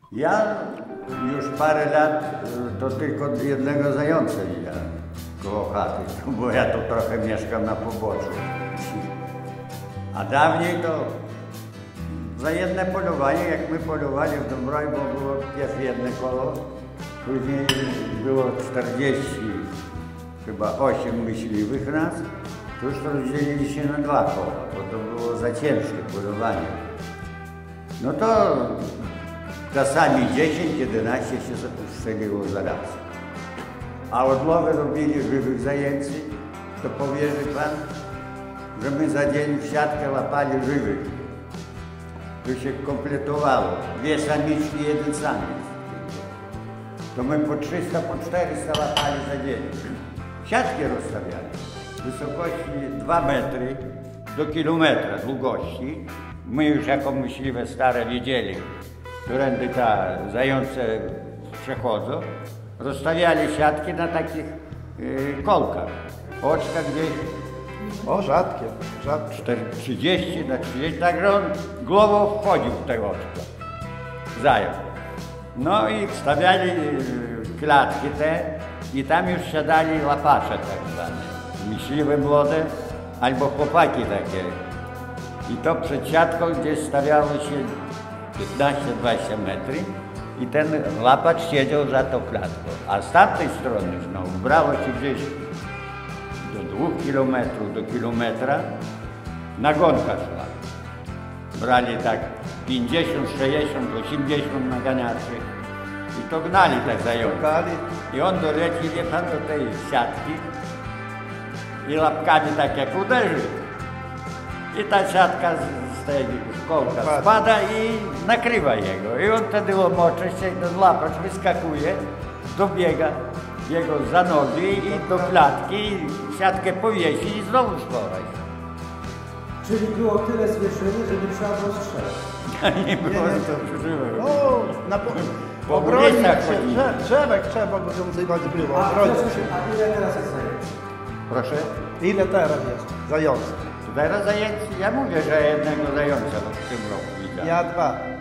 Ja już parę lat to tylko jednego zająca widziałem koło chaty, bo ja tu trochę mieszkam na poboczu. A dawniej to za jedne polowanie, jak my polowali w Dąbrowie, bo było pierw jedno koło, później było 40, chyba 8 myśliwych nas, to już rozdzielili się na 2 koła, bo to było za ciężkie polowanie. No to czasami 10-11 się strzeliło za raz. A odłowę robili żywych zajęcy, to powierzy pan, że my za dzień w siatkę łapali żywych. To się kompletowało. 2 samiczki, 1 samiec. To my po 300, po 400 łapali za dzień. Siatki rozstawiali. Wysokości 2 metry do kilometra długości. My już jako myśliwe stare wiedzieli, którędy ta zające przechodzą. Rozstawiali siatki na takich kolkach. Oczka gdzieś. O, rzadkie. 30 na 30, także on głową wchodził w te oczko. Zając. No i wstawiali klatki te i tam już siadali łapacze tak zwane. Myśliwe młode albo chłopaki takie. I to przed siatką gdzieś stawiało się 15-20 metrów i ten łapacz siedział za tą klatką. A z tamtej strony znowu brało się gdzieś do 2 kilometrów, do kilometra nagonka szła. Brali tak 50, 60, 80 naganiaczy i to gnali tak zająca. I on doleci, wie pan, do tej siatki i łapkami tak jak uderzy. I ta siatka z tej kołka spada i nakrywa jego. I on wtedy łomoczy się i ten łapacz wyskakuje, dobiega jego za nogi i do klatki, siatkę powiesi i znowu schować. Czyli było tyle zwieszenia, że nie trzeba było strzelać. Nie było to przeżyłem. O, po obronić ulicach się. chodzili. Drzewek trzeba wywiązywać było. A Obronić się. ile teraz jest zajęć? Proszę? Ile teraz jest zająców? Teraz zajęci, ja mówię, że jednego zająca w tym roku widziałem. Ja 2.